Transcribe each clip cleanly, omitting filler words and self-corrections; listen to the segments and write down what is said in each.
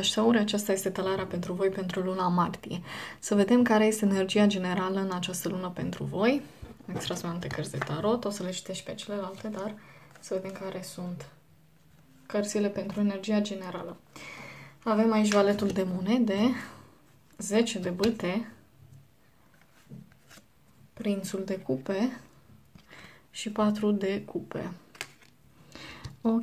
dragi tauri, aceasta este talarea pentru voi pentru luna martie. Să vedem care este energia generală în această lună pentru voi. Am extras mai multe cărți de tarot, o să le citesc și pe celelalte, dar să vedem care sunt cărțile pentru energia generală. Avem aici valetul de monede, 10 de bâte, prințul de cupe și 4 de cupe. Ok.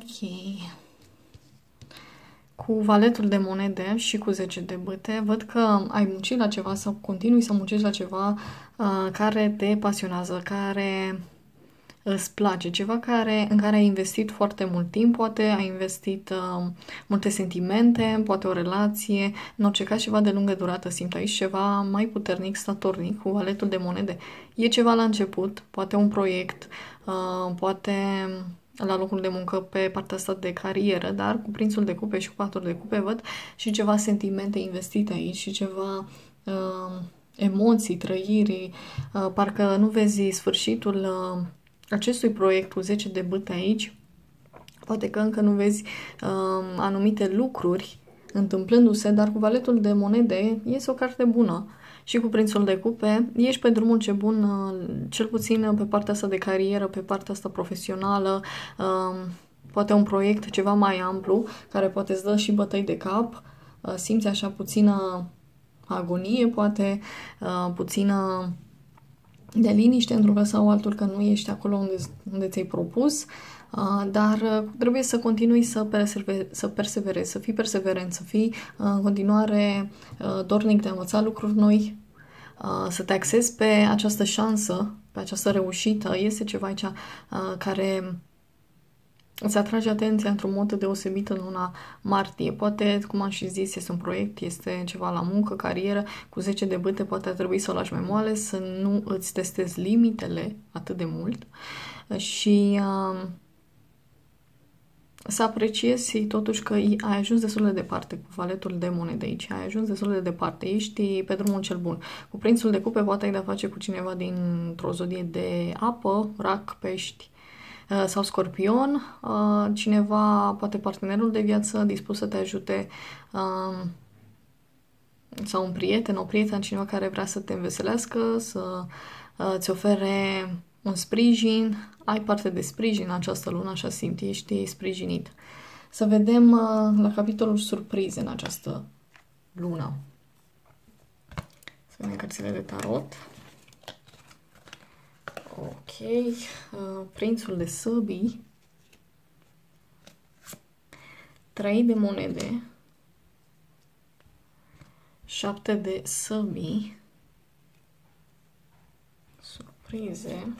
Cu valetul de monede și cu 10 de bâte, văd că ai muncit la ceva sau continui să muncești la ceva care te pasionează, care îți place, ceva în care ai investit foarte mult timp, poate ai investit multe sentimente, poate o relație, în orice caz ceva de lungă durată, simt aici ceva mai puternic, statornic, cu valetul de monede. E ceva la început, poate un proiect, poate la locul de muncă pe partea asta de carieră, dar cu prințul de cupe și cu 4 de cupe văd și ceva sentimente investite aici și ceva emoții, trăiri, parcă nu vezi sfârșitul acestui proiect cu 10 de bâte aici, poate că încă nu vezi anumite lucruri întâmplându-se, dar cu valetul de monede iese o carte bună. Și cu prințul de cupe ești pe drumul ce bun, cel puțin pe partea asta de carieră, pe partea asta profesională, poate un proiect ceva mai amplu, care poate îți dă și bătăi de cap, simți așa puțină agonie, poate puțină de liniște într-un fel sau altul, că nu ești acolo unde ți-ai propus, dar trebuie să continui să perseverezi, să fii perseverent, să fii în continuare dornic de a învăța lucruri noi, să te axezi pe această șansă, pe această reușită. Este ceva aici care îți atrage atenția într-un mod deosebit în luna martie. Poate, cum am și zis, este un proiect, este ceva la muncă, carieră, cu 10 de bâte, poate ar trebui să o lași mai moale, să nu îți testezi limitele atât de mult și să apreciezi totuși că ai ajuns destul de departe cu valetul de monede aici, ai ajuns destul de departe, ești pe drumul cel bun. Cu prințul de cupe poate ai de-a face cu cineva dintr-o zodie de apă, rac, pești sau scorpion, cineva, poate partenerul de viață dispus să te ajute, sau un prieten, o prietenă, cineva care vrea să te înveselească, să ți ofere un sprijin, ai parte de sprijin în această lună, așa simt, ești sprijinit. Să vedem la capitolul surprize în această lună. Să vedem cărțile de tarot. Ok, prințul de săbii, 3 de monede, 7 de săbii, surprize,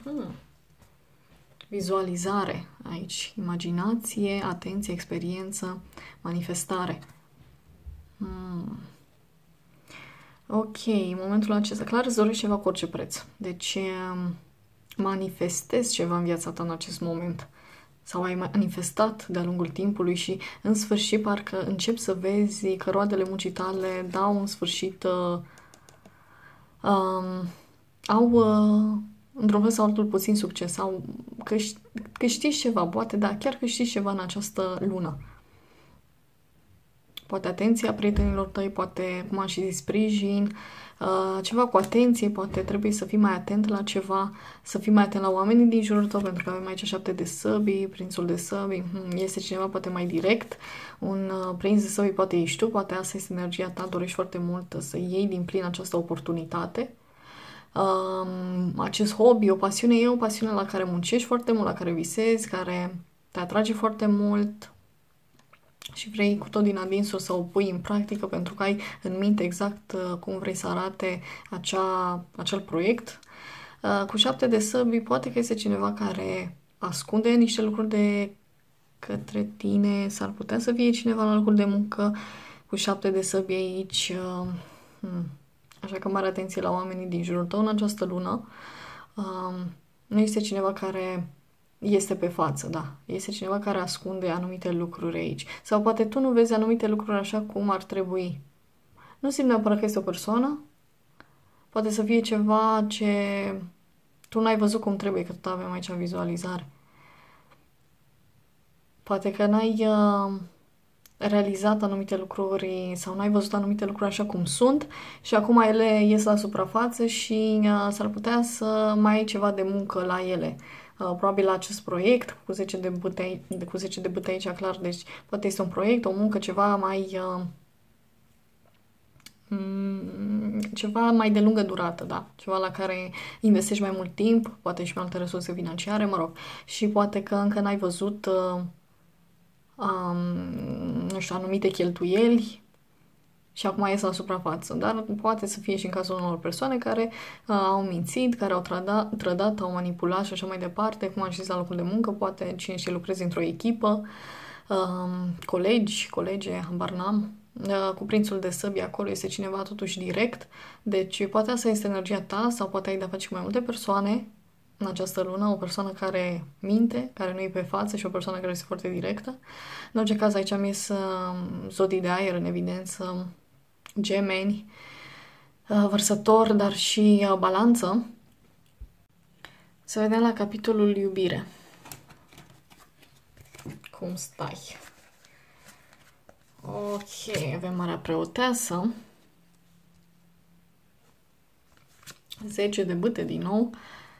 vizualizare aici, imaginație, atenție, experiență, manifestare. Ok, în momentul acesta, clar îți dorești ceva cu orice preț. Deci manifestezi ceva în viața ta în acest moment. Sau ai manifestat de-a lungul timpului și în sfârșit parcă începi să vezi că roadele muncii tale dau în sfârșit, au într-un fel sau altul puțin succes sau câștigi ceva, poate da, chiar câștigi ceva în această lună. Poate atenția prietenilor tăi, poate, cum am și zis, sprijin, ceva cu atenție, poate trebuie să fii mai atent la ceva, să fii mai atent la oamenii din jurul tău, pentru că avem aici 7 de săbii, prințul de săbii, este cineva poate mai direct, un prinț de săbii poate ești tu, poate asta este energia ta, dorești foarte mult să iei din plin această oportunitate. Acest hobby, o pasiune, e o pasiune la care muncești foarte mult, la care visezi, care te atrage foarte mult și vrei cu tot din adinsul să o pui în practică pentru că ai în minte exact cum vrei să arate acel proiect. Cu 7 de săbii poate că este cineva care ascunde niște lucruri de către tine, s-ar putea să fie cineva la locul de muncă cu 7 de săbii aici. Așa că mare atenție la oamenii din jurul tău în această lună. Nu este cineva care este pe față, da. Este cineva care ascunde anumite lucruri aici. Sau poate tu nu vezi anumite lucruri așa cum ar trebui. Nu simt neapărat că este o persoană. Poate să fie ceva ce tu n-ai văzut cum trebuie, că tot avem aici vizualizare. Poate că n-ai realizat anumite lucruri sau n-ai văzut anumite lucruri așa cum sunt și acum ele ies la suprafață și s-ar putea să mai ai ceva de muncă la ele. Probabil la acest proiect cu 10 de bâte, cu 10 de bâte aici, clar, deci poate este un proiect, o muncă ceva mai ceva mai de lungă durată, da? Ceva la care investești mai mult timp, poate și mai multe resurse financiare, mă rog. Și poate că încă n-ai văzut nu știu, anumite cheltuieli și acum ies la suprafață. Dar poate să fie și în cazul unor persoane care au mințit, care au trădat, au manipulat și așa mai departe, cum am zis la locul de muncă, poate cine știe lucrezi într-o echipă, colege, habar n-am. Cu prințul de săbi acolo este cineva totuși direct, deci poate asta este energia ta sau poate ai de-a face cu mai multe persoane în această lună, o persoană care minte, care nu e pe față și o persoană care este foarte directă. În orice caz, aici am ies zodii de aer în evidență, gemeni, vărsător, dar și balanță. Să vedem la capitolul iubire. Cum stai? Ok, avem Marea Preoteasă. 10 de bâte din nou.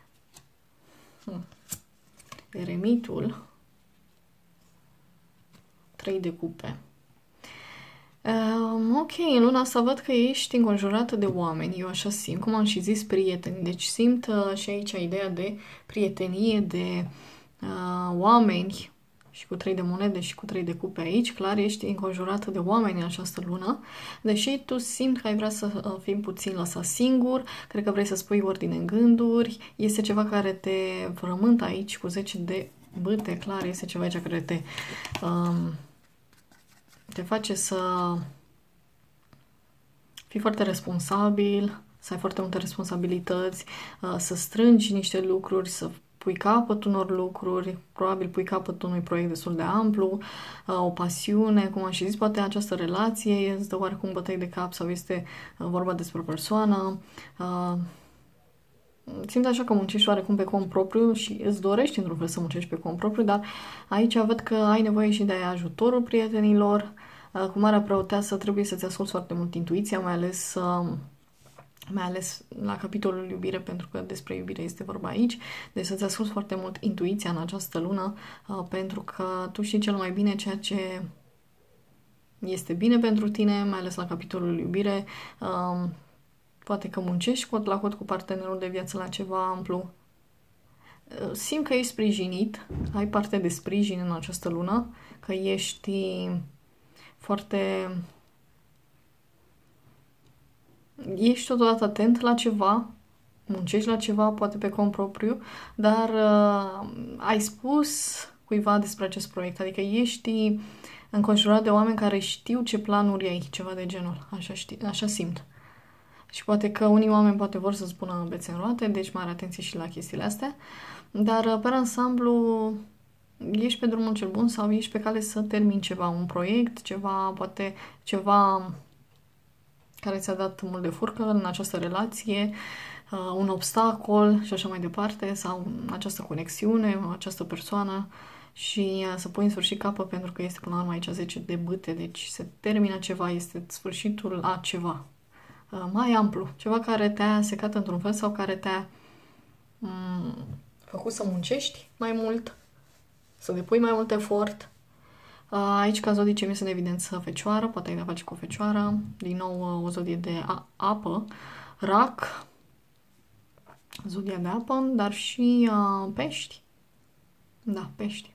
Eremitul. 3 de cupe. Ok, în luna asta văd că ești înconjurată de oameni, eu așa simt, cum am și zis, prieteni. Deci simt și aici ideea de prietenie, de oameni, și cu 3 de monede și cu 3 de cupe aici, clar, ești înconjurată de oameni în această lună, deși tu simți că ai vrea să fii puțin lăsat singur, cred că vrei să spui ordine în gânduri, este ceva care te frământă aici cu 10 de bâte, clar, este ceva aici care te face să fii foarte responsabil, să ai foarte multe responsabilități, să strângi niște lucruri, să pui capăt unor lucruri, probabil pui capăt unui proiect destul de amplu, o pasiune, cum am și zis, poate această relație îți dă oarecum bătăi de cap sau este vorba despre o persoană. Simt așa că muncești oarecum pe cont propriu și îți dorești într-un fel să muncești pe cont propriu, dar aici văd că ai nevoie și de ajutorul prietenilor. Cu Marea Preoteasă trebuie să-ți asculți foarte mult intuiția, mai ales la capitolul iubire, pentru că despre iubire este vorba aici. Deci să-ți asculți foarte mult intuiția în această lună, pentru că tu știi cel mai bine ceea ce este bine pentru tine, mai ales la capitolul iubire. Poate că muncești cot la cot cu partenerul de viață la ceva amplu. Simt că ești sprijinit, ai parte de sprijin în această lună, că ești foarte... Ești totodată atent la ceva, muncești la ceva, poate pe cont propriu, dar ai spus cuiva despre acest proiect, adică ești înconjurat de oameni care știu ce planuri ai, ceva de genul, așa simt. Și poate că unii oameni poate vor să spună bețe în roate, deci mare atenție și la chestiile astea, dar pe ansamblu ești pe drumul cel bun sau ești pe cale să termini ceva, un proiect, poate ceva care ți-a dat mult de furcă în această relație, un obstacol și așa mai departe, sau această conexiune, această persoană și să pui în sfârșit capăt pentru că este până la urmă aici 10 de bâte, deci se termină ceva, este sfârșitul a ceva mai amplu, ceva care te-a secat într-un fel sau care te-a făcut să muncești mai mult, să depui mai mult efort. Aici, ca zodii ce mi sunt în evidență fecioară, poate ai de-a face cu o fecioară, din nou o zodie de apă, rac, zodia de apă, dar și pești. Da, pești.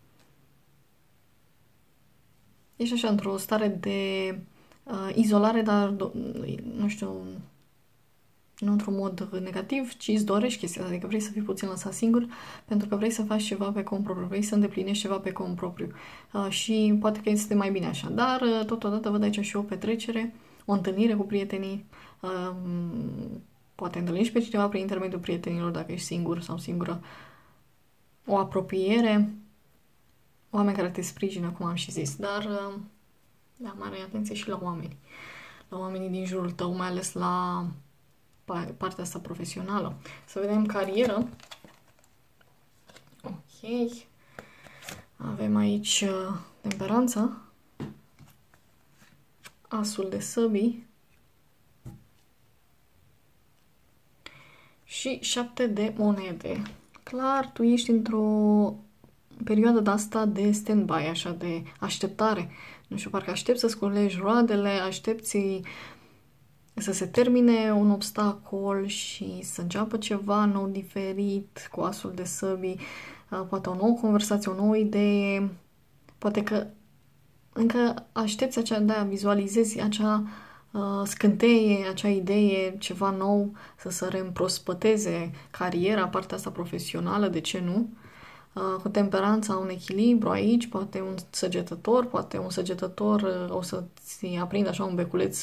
Ești așa într-o stare de izolare, dar nu știu, nu într-un mod negativ, ci îți dorești chestia, adică vrei să fii puțin lăsat singur pentru că vrei să faci ceva pe cont propriu, vrei să îndeplinești ceva pe cont propriu și poate că este mai bine așa, dar totodată văd aici și o petrecere, o întâlnire cu prietenii, poate întâlnești pe cineva prin intermediul prietenilor dacă ești singur sau singură, o apropiere, oameni care te sprijină, cum am și zis, dar da, mare atenție și la oameni, la oamenii din jurul tău, mai ales la partea asta profesională. Să vedem carieră. Ok. Avem aici temperanță. asul de săbii și 7 de monede. Clar, tu ești într-o perioadă de asta de stand-by, așa, de așteptare. Nu știu, parcă aștepți să sculegi roadele, aștepți să se termine un obstacol și să înceapă ceva nou, diferit, cu asul de săbii, poate o nouă conversație, o nouă idee, poate că încă aștepți vizualizezi acea scânteie, acea idee, ceva nou, să se reîmprospăteze cariera, partea asta profesională, de ce nu? Cu temperanța, un echilibru aici, poate un săgetător o să-ți aprindă așa un beculeț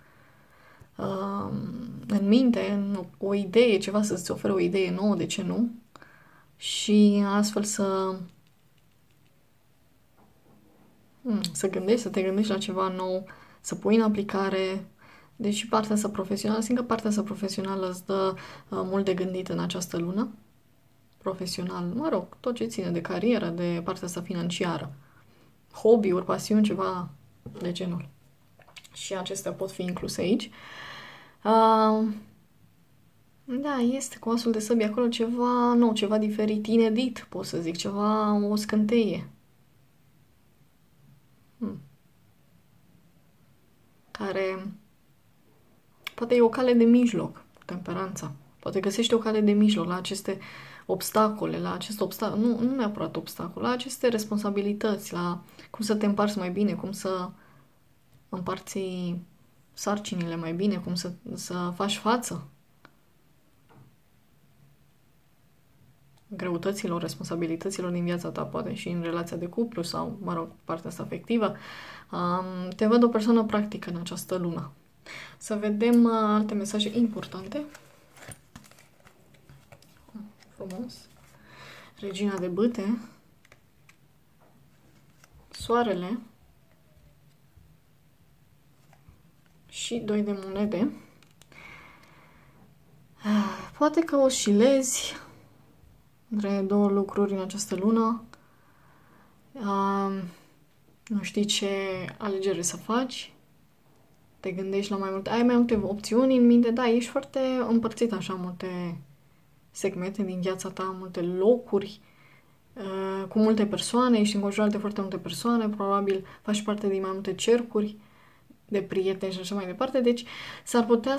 în minte, în o idee, ceva să-ți ofere o idee nouă, de ce nu? Și astfel să te gândești la ceva nou, să pui în aplicare. Deci partea asta profesională, simt că partea asta profesională îți dă mult de gândit în această lună. Profesional, mă rog, tot ce ține de carieră, de partea asta financiară. Hobby-uri, pasiuni, ceva de genul. Și acestea pot fi incluse aici. Da, este cu asul de săbii acolo ceva nou, ceva diferit, inedit, pot să zic, ceva, o scânteie. Care poate e o cale de mijloc, temperanța. Poate găsești o cale de mijloc la aceste obstacole, la acest obstacol, nu neapărat obstacol, la aceste responsabilități, la cum să te împarți mai bine, cum să împarți sarcinile mai bine, cum să faci față greutăților, responsabilităților din viața ta, poate și în relația de cuplu sau, mă rog, partea asta afectivă. Te văd o persoană practică în această lună. Să vedem alte mesaje importante. Frumos. Regina de bâte. Soarele. Și 2 de monede. Poate că oscilezi între două lucruri în această lună. Nu știi ce alegere să faci. Te gândești la mai multe. Ai mai multe opțiuni în minte. Da, ești foarte împărțit așa, multe segmente din viața ta, multe locuri, cu multe persoane, ești înconjurat de foarte multe persoane, probabil faci parte din mai multe cercuri de prieteni și așa mai departe, deci s-ar putea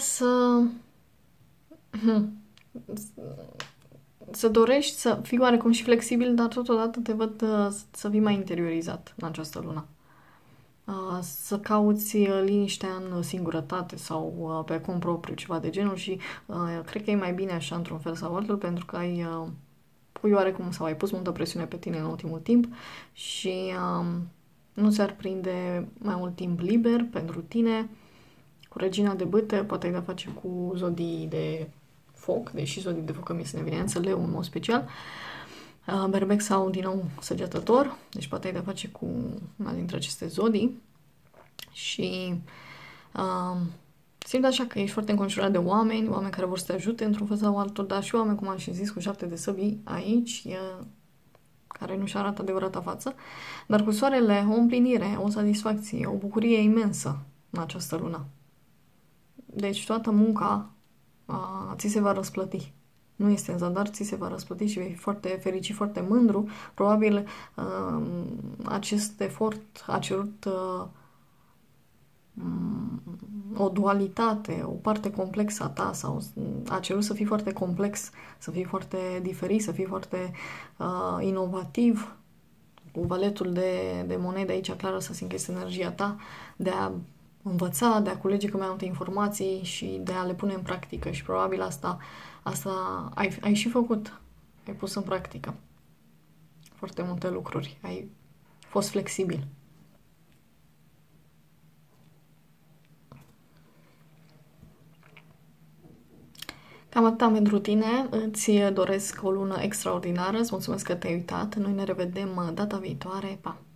să dorești să fii oarecum și flexibil, dar totodată te văd să fii mai interiorizat în această lună. Să cauți liniștea în singurătate sau pe cont propriu, ceva de genul și cred că e mai bine așa într-un fel sau altul pentru că pui oarecum sau ai pus multă presiune pe tine în ultimul timp și nu ți-ar prinde mai mult timp liber pentru tine. Cu regina de bâte poate ai de-a face cu zodii de foc, deși zodii de foc mi se ne vine însă leu în mod special. Berbec sau din nou săgetător, deci poate ai de-a face cu una dintre aceste zodii și simt așa că ești foarte înconjurat de oameni care vor să te ajute într-un fel sau altul, dar și oameni, cum am și zis, cu 7 de săbii aici, care nu-și arată adevărata față, dar cu soarele o împlinire, o satisfacție, o bucurie imensă în această lună. Deci toată munca ți se va răsplăti. Nu este în zadar, ți se va răsplăti și vei fi foarte fericit, foarte mândru. Probabil acest efort a cerut o dualitate, o parte complexă a ta sau a cerut să fii foarte complex, să fii foarte diferit, să fii foarte inovativ. Cu valetul de monede aici, clar, să simt că este energia ta de a învăța, de a culege cât mai multe informații și de a le pune în practică și probabil asta ai și făcut. Ai pus în practică foarte multe lucruri. Ai fost flexibil. Cam atât pentru tine. Îți doresc o lună extraordinară. Îți mulțumesc că te-ai uitat. Noi ne revedem data viitoare. Pa!